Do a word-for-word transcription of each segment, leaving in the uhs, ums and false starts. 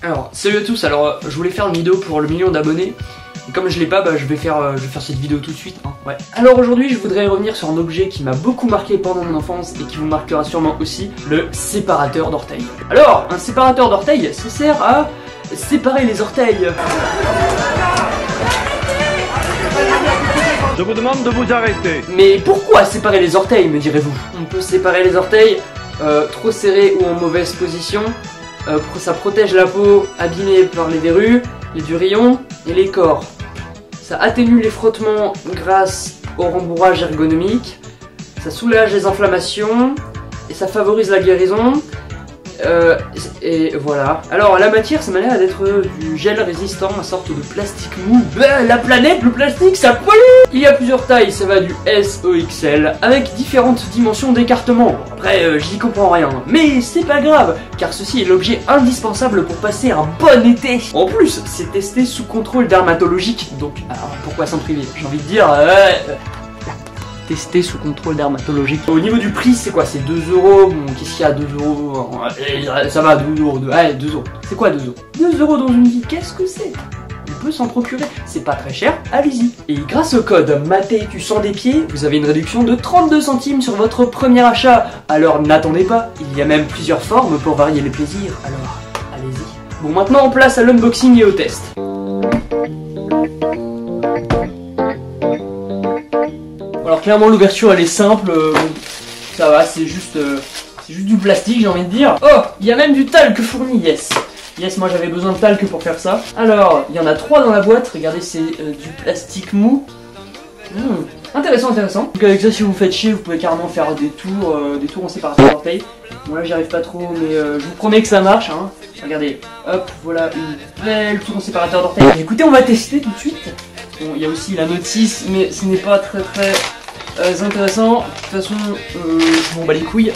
Alors, salut à tous, alors je voulais faire une vidéo pour le million d'abonnés. Et comme je l'ai pas, bah, je, vais faire, euh, je vais faire cette vidéo tout de suite. Hein, ouais. Alors aujourd'hui, je voudrais revenir sur un objet qui m'a beaucoup marqué pendant mon enfance et qui vous marquera sûrement aussi, le séparateur d'orteils. Alors, un séparateur d'orteils, ça sert à séparer les orteils. Je vous demande de vous arrêter. Mais pourquoi séparer les orteils, me direz-vous? On peut séparer les orteils euh, trop serrés ou en mauvaise position. Euh, ça protège la peau abîmée par les verrues, les durillons et les corps. Ça atténue les frottements grâce au rembourrage ergonomique. Ça soulage les inflammations et ça favorise la guérison. Euh, et voilà. Alors la matière, ça m'a l'air d'être du gel résistant, une sorte de plastique mou. Bah, la planète, le plastique, ça pollue. Il y a plusieurs tailles, ça va du S au X L, avec différentes dimensions d'écartement. Après, euh, j'y comprends rien, mais c'est pas grave, car ceci est l'objet indispensable pour passer un bon été. En plus, c'est testé sous contrôle dermatologique, donc alors, pourquoi s'en priver? J'ai envie de dire... Euh, testé sous contrôle dermatologique. Au niveau du prix, c'est quoi? C'est deux euros. Bon, qu'est-ce qu'il y a? deux euros. Ça va, deux euros. Ouais, deux euros. C'est quoi deux euros? deux euros dans une vie, qu'est-ce que c'est? On peut s'en procurer. C'est pas très cher, allez-y. Et grâce au code Maté tu sens des pieds, vous avez une réduction de trente-deux centimes sur votre premier achat. Alors n'attendez pas, il y a même plusieurs formes pour varier les plaisirs. Alors, allez-y. Bon, maintenant on place à l'unboxing et au test. Alors clairement l'ouverture elle est simple, euh, bon, ça va, c'est juste, euh, c'est juste du plastique j'ai envie de dire. Oh, il y a même du talc fourni, yes. Yes, moi j'avais besoin de talc pour faire ça. Alors, il y en a trois dans la boîte, regardez c'est euh, du plastique mou. Mmh. Intéressant, intéressant. Donc avec ça si vous faites chier, vous pouvez carrément faire des tours, euh, des tours en séparateur d'orteils. Bon là j'y arrive pas trop, mais euh, je vous promets que ça marche. Hein. Regardez, hop, voilà une belle tour en séparateur d'orteils. Écoutez, on va tester tout de suite. Bon, il y a aussi la notice, mais ce n'est pas très très... Euh, c'est intéressant, de toute façon, euh, je m'en bats les couilles.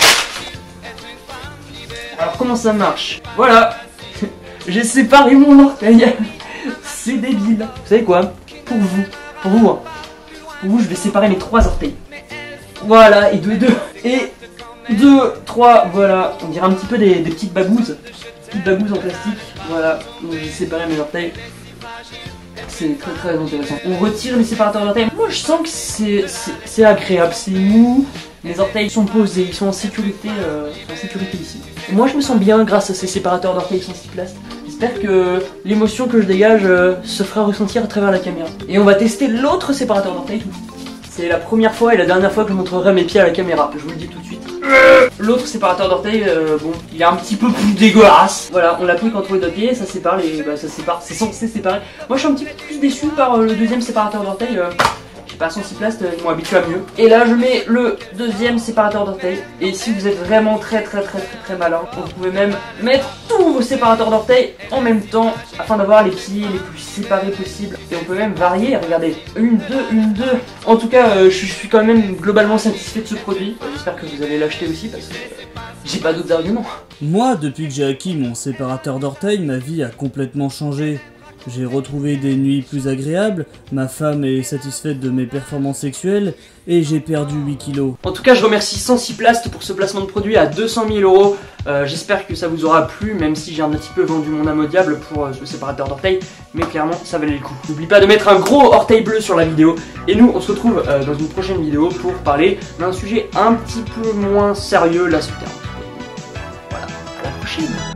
Alors comment ça marche? Voilà, j'ai séparé mon orteil. C'est débile. Vous savez quoi? Pour vous, pour vous, hein. Pour vous, je vais séparer mes trois orteils. Voilà, et deux et deux. Et deux, trois, voilà. On dirait un petit peu des, des petites bagouses. Des petites bagouses en plastique. Voilà, donc j'ai séparé mes orteils. C'est très très intéressant. On retire les séparateurs d'orteils. Moi je sens que c'est agréable, c'est mou. Les orteils sont posés, ils sont en sécurité, euh, en sécurité ici. Et moi je me sens bien grâce à ces séparateurs d'orteils sensiplast. J'espère que l'émotion que je dégage euh, se fera ressentir à travers la caméra. Et on va tester l'autre séparateur d'orteils. C'est la première fois et la dernière fois que je montrerai mes pieds à la caméra. Je vous le dis tout de suite. L'autre séparateur d'orteils, euh, bon, il est un petit peu plus dégueulasse. Voilà, on l'applique entre les deux pieds, ça sépare les, bah, ça sépare, c'est censé séparer. Moi, je suis un petit peu plus déçu par euh, le deuxième séparateur d'orteils. Euh, je sais pas, sensiplast, euh, ils m'ont habitué à mieux. Et là, je mets le deuxième séparateur d'orteils. Et si vous êtes vraiment très très très très très malin, vous pouvez même mettre tous vos séparateurs d'orteils en même temps afin d'avoir les pieds les plus séparés possibles. Et on peut même varier. Regardez, une, deux, une, deux. En tout cas, euh, je, je suis quand même globalement satisfait de ce produit. J'espère que vous allez l'acheter aussi parce que euh, j'ai pas d'autres arguments. Moi, depuis que j'ai acquis mon séparateur d'orteils, ma vie a complètement changé. J'ai retrouvé des nuits plus agréables, ma femme est satisfaite de mes performances sexuelles, et j'ai perdu huit kilos. En tout cas, je remercie Sensiplast pour ce placement de produit à deux cent mille euros. Euh, J'espère que ça vous aura plu, même si j'ai un petit peu vendu mon âme au diable pour euh, ce séparateur d'orteils. Mais clairement, ça valait le coup. N'oublie pas de mettre un gros orteil bleu sur la vidéo. Et nous, on se retrouve euh, dans une prochaine vidéo pour parler d'un sujet un petit peu moins sérieux, la souterrain. Voilà, à la prochaine.